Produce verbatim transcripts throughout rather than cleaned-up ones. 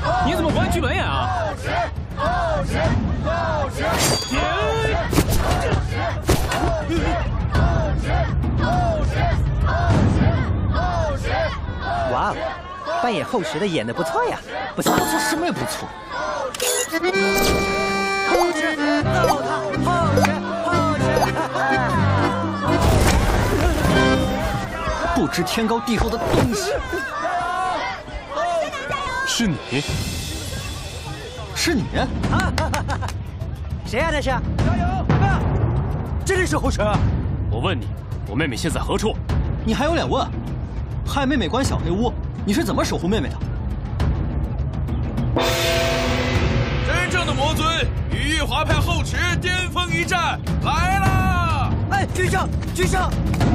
你怎么不按剧本演啊？ 后十，后十， 哇哦，扮演后十的演的不错呀！不错， 不错，什么也不错。 后十，揍他！后十，后十！ 不知天高地厚的东西！ 是你？ 是你？ 谁呀？那是？加油！真的是后十！ 我问你，我妹妹现在何处？ 你还有脸问？害妹妹关小黑屋，你是怎么守护妹妹的？ 真正的魔尊与玉华派后池巅峰一战来啦！ 哎，举手，举手！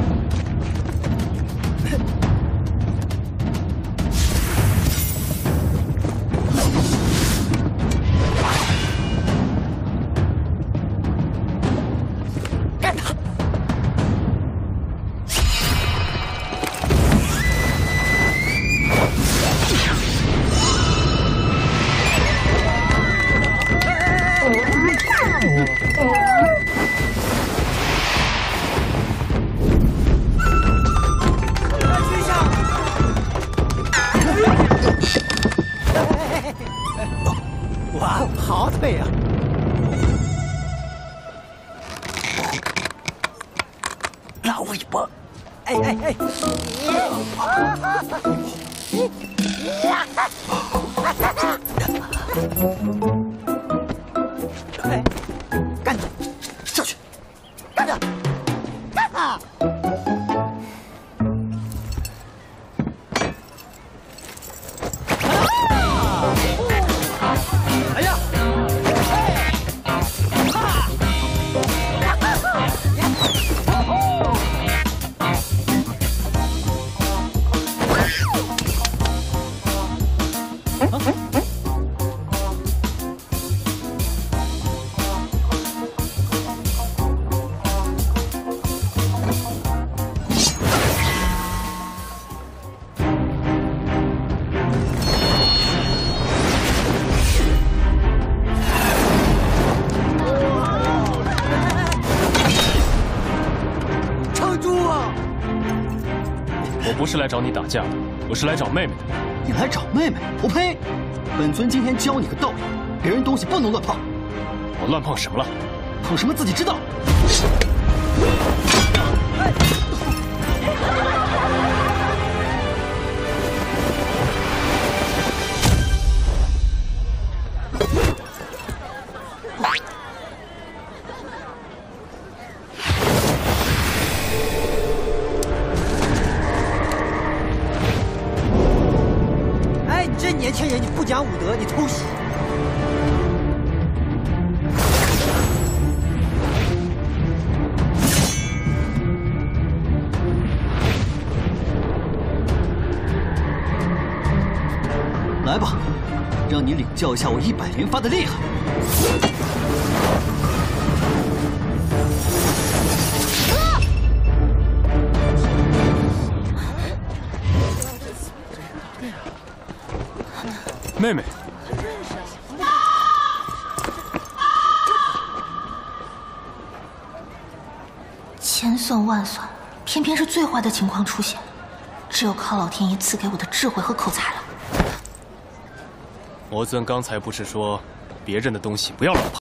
干他！哇，好腿啊！ 拉我一把！ 哎哎哎！哎，干他！ 上去！ 干他！干他！哎呀！ 我不是来找你打架的，我是来找妹妹的。 你来找妹妹？我呸！本尊今天教你个道理，别人东西不能乱碰。 我乱碰什么了？ 碰什么自己知道。 哎，你这年轻人，你不讲武德，你偷袭！ 来吧，让你领教一下我一百连发的厉害。 妹妹， 千算万算，偏偏是最坏的情况出现，只有靠老天爷赐给我的智慧和口才了。 魔尊刚才不是说别人的东西不要乱碰？